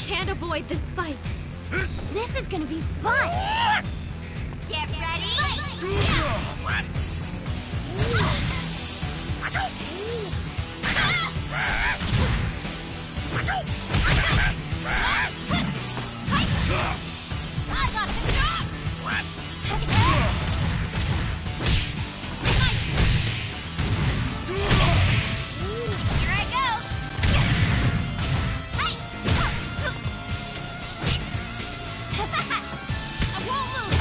can't avoid this fight. This is gonna be fun. Get ready. Fight. I got the job. Here I go. I won't lose.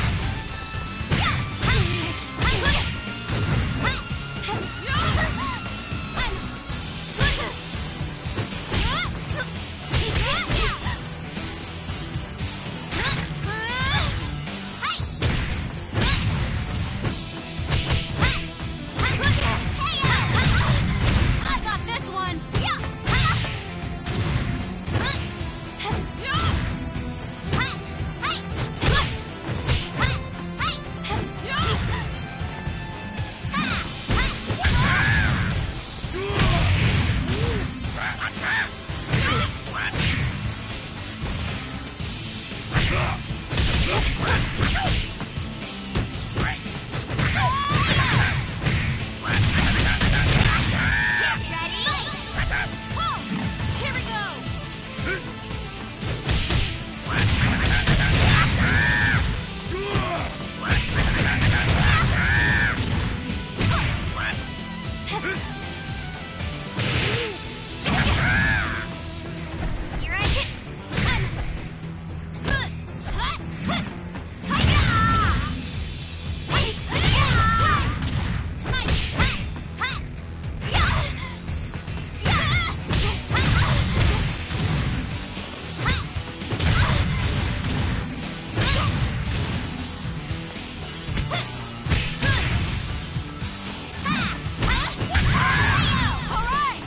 I got this one. Here we go. You're right. All right.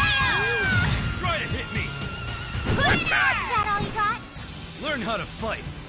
Try to hit me! Is that all you got? Learn how to fight!